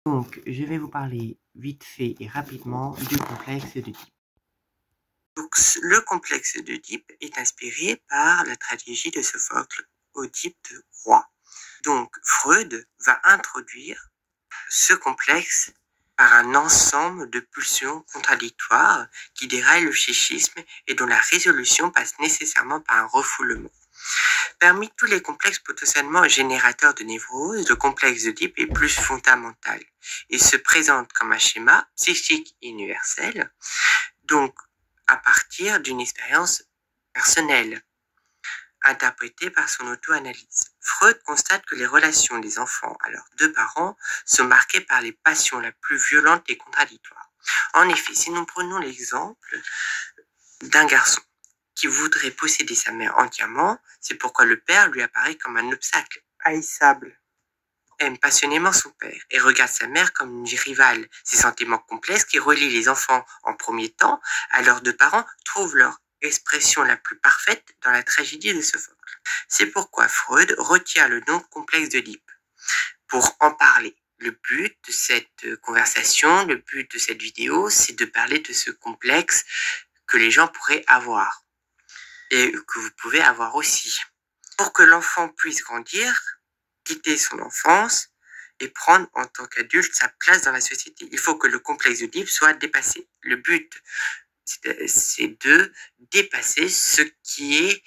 Donc, je vais vous parler vite fait et rapidement du complexe d'Oedipe. Donc, le complexe d'Oedipe est inspiré par la tragédie de Sophocle, Oedipe roi. Donc, Freud va introduire ce complexe par un ensemble de pulsions contradictoires qui déraillent le psychisme et dont la résolution passe nécessairement par un refoulement. Parmi tous les complexes potentiellement générateurs de névrose, le complexe d'Oedipe est plus fondamental. Il se présente comme un schéma psychique universel, donc à partir d'une expérience personnelle, interprétée par son auto-analyse. Freud constate que les relations des enfants à leurs deux parents sont marquées par les passions la plus violentes et contradictoires. En effet, si nous prenons l'exemple d'un garçon qui voudrait posséder sa mère entièrement, c'est pourquoi le père lui apparaît comme un obstacle haïssable. Aime passionnément son père et regarde sa mère comme une rivale. Ces sentiments complexes qui relient les enfants en premier temps à leurs deux parents trouvent leur expression la plus parfaite dans la tragédie de Sophocle. C'est pourquoi Freud retient le nom complexe d'Oedipe. Pour en parler, le but de cette conversation, le but de cette vidéo, c'est de parler de ce complexe que les gens pourraient avoir et que vous pouvez avoir aussi. Pour que l'enfant puisse grandir, quitter son enfance et prendre en tant qu'adulte sa place dans la société. Il faut que le complexe d'Oedipe soit dépassé. Le but, c'est de dépasser ce qui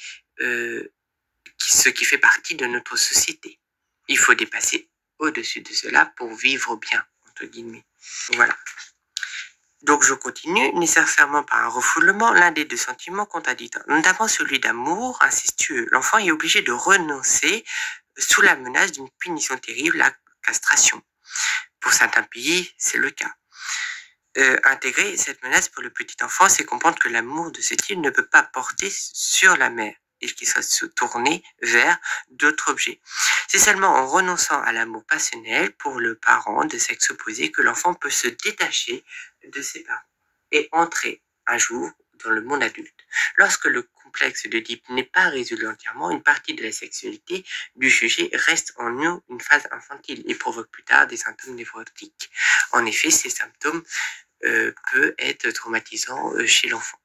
fait partie de notre société. Il faut dépasser au-dessus de cela pour vivre bien, entre guillemets. Voilà. Donc je continue, nécessairement par un refoulement, l'un des deux sentiments contradictoires, notamment celui d'amour incestueux. L'enfant est obligé de renoncer sous la menace d'une punition terrible, la castration. Pour certains pays, c'est le cas. Intégrer cette menace pour le petit enfant, c'est comprendre que l'amour de ce type ne peut pas porter sur la mère et qu'il soit se tourner vers d'autres objets. C'est seulement en renonçant à l'amour passionnel pour le parent de sexe opposé que l'enfant peut se détacher de ses parents et entrer un jour dans le monde adulte. Lorsque le complexe d'Oedipe n'est pas résolu entièrement, une partie de la sexualité du sujet reste en nous une phase infantile et provoque plus tard des symptômes névrotiques. En effet, ces symptômes peuvent être traumatisants chez l'enfant.